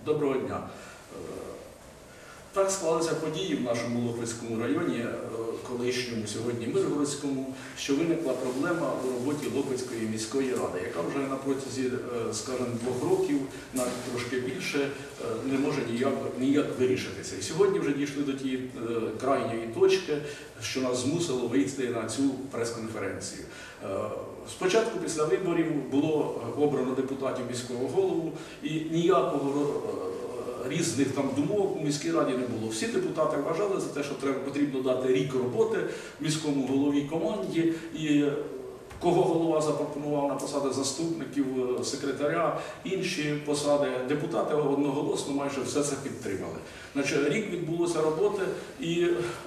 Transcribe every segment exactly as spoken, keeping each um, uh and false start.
Доброго дня. Так склалися події в нашому Лохвицькому районі, колишньому, сьогодні Миргородському, що виникла проблема у роботі Лохвицької міської ради, яка вже на протязі, скажімо, двох років, навіть трошки більше, не може ніяк, ніяк вирішитися. І сьогодні вже дійшли до тієї крайньої точки, що нас змусило вийти на цю прес-конференцію. Спочатку після виборів було обрано депутатів міського голову і ніякого різних там думок у міській раді не було. Всі депутати вважали за те, що треба, потрібно дати рік роботи міському голові команді, і кого голова запропонував на посади заступників, секретаря, інші посади, депутати одноголосно майже все це підтримали. Значить, рік відбулося роботи, і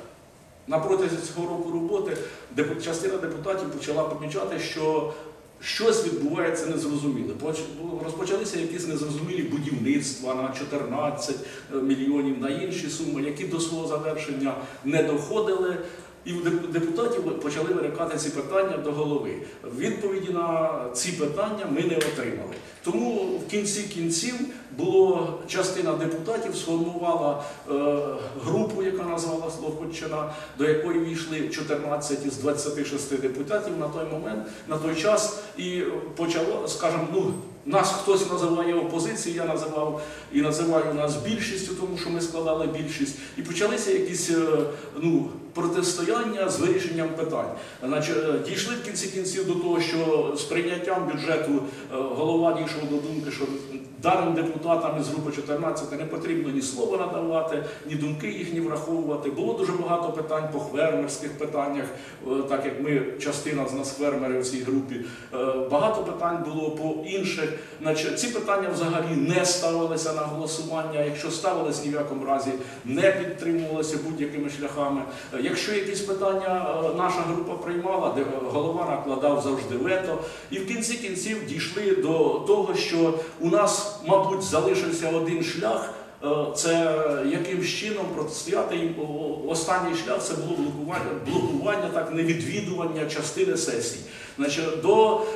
на протязі цього року роботи частина депутатів почала помічати, що щось відбувається незрозуміле. Розпочалися якісь незрозумілі будівництва на чотирнадцять мільйонів, на інші суми, які до свого завершення не доходили. І у депутатів почали виникати ці питання до голови. Відповіді на ці питання ми не отримали. Тому в кінці кінців було частина депутатів сформувала е, групу, яка називалась Лохвиччина, до якої війшли чотирнадцять із двадцяти шести депутатів на той момент, на той час, і почало, скажімо, ну, нас хтось називає опозицією, я називав і називаю нас більшістю, тому що ми складали більшість. І почалися якісь ну, протистояння з вирішенням питань. Значить, дійшли в кінці кінців до того, що з прийняттям бюджету голова дійшов до думки, що даним депутатам із групи чотирнадцять не потрібно ні слова надавати, ні думки їхні враховувати. Було дуже багато питань по фермерських питаннях, так як ми, частина з нас фермери в цій групі. Багато питань було по інших. Значить, ці питання взагалі не ставилися на голосування, якщо ставилися, ні в якому разі не підтримувалися будь-якими шляхами. Якщо якісь питання наша група приймала, де голова накладав завжди вето. І в кінці кінців дійшли до того, що у нас, мабуть, залишився один шлях. Це яким чином протистояти їм. Останній шлях це було блокування, блокування так, невідвідування частини сесій. Значить, до е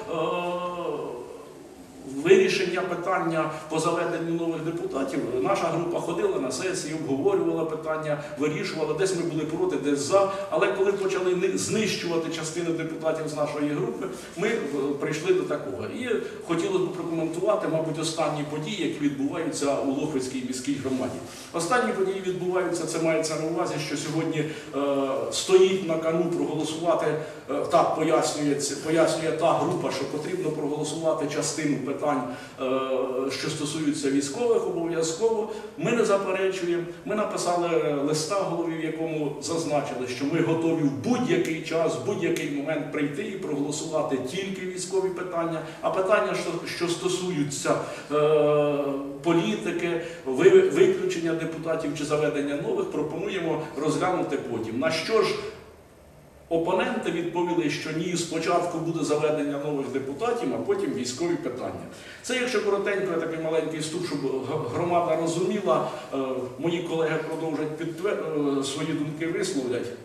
вирішення питання по заведенню нових депутатів наша група ходила на сесії, обговорювала питання, вирішувала, десь ми були проти, десь за. Але коли почали знищувати частину депутатів з нашої групи, ми прийшли до такого. І хотілося б прокоментувати, мабуть, останні події, які відбуваються у Лохвицькій міській громаді. Останні події відбуваються, це мається на увазі, що сьогодні е, стоїть на кону проголосувати, е, так пояснює, пояснює та група, що потрібно проголосувати частину питань, що стосуються військових, обов'язково. Ми не заперечуємо. Ми написали листа голові, в якому зазначили, що ми готові в будь-який час, в будь-який момент прийти і проголосувати тільки військові питання, а питання, що, що стосуються е, політики, виключення депутатів чи заведення нових, пропонуємо розглянути потім. На що ж опоненти відповіли, що ні, спочатку буде заведення нових депутатів, а потім військові питання. Це, якщо коротенько, такий маленький вступ, щоб громада розуміла, мої колеги продовжать підтвер... свої думки висловлять.